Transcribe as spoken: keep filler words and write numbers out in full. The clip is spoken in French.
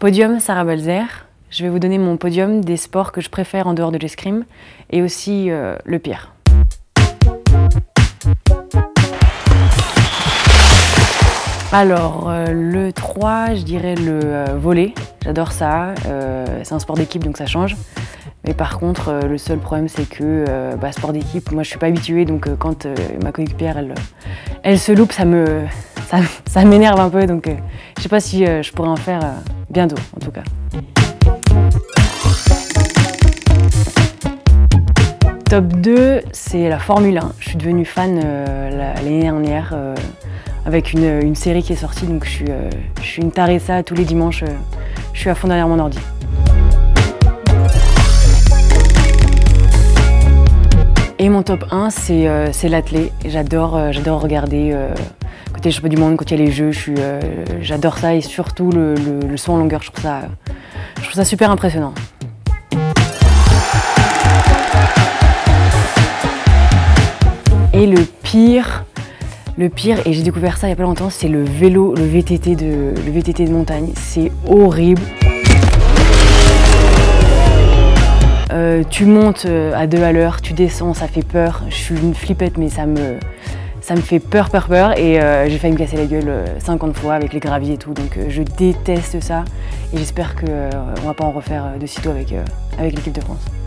Podium Sarah Balzer. Je vais vous donner mon podium des sports que je préfère en dehors de l'escrime et aussi euh, le pire. Alors, euh, le trois, je dirais le euh, volley. J'adore ça. Euh, c'est un sport d'équipe, donc ça change. Mais par contre, euh, le seul problème, c'est que euh, bah, sport d'équipe, moi je suis pas habituée, donc euh, quand euh, ma coéquipière elle, elle se loupe, ça me, ça, ça m'énerve un peu. Donc euh, je sais pas si euh, je pourrais en faire euh, bientôt, en tout cas. Top deux, c'est la Formule un. Je suis devenue fan euh, l'année dernière euh, avec une, une série qui est sortie, donc je suis, euh, je suis une tarée de ça tous les dimanches. Euh, je suis à fond derrière mon ordi. Et mon top un, c'est euh, l'athlé. J'adore euh, j'adore regarder euh, quand il y a les championnats du monde, quand il y a les jeux. Euh, j'adore ça et surtout le, le, le saut en longueur. Je trouve ça, je trouve ça super impressionnant. Et le pire, le pire, et j'ai découvert ça il y a pas longtemps, c'est le vélo, le V T T de, le V T T de montagne. C'est horrible. Euh, tu montes à deux à l'heure, tu descends, ça fait peur. Je suis une flippette, mais ça me, ça me fait peur, peur, peur. Et euh, j'ai failli me casser la gueule cinquante fois avec les graviers et tout. Donc euh, je déteste ça. Et j'espère qu'on euh, ne va pas en refaire de sitôt avec, euh, avec l'équipe de France.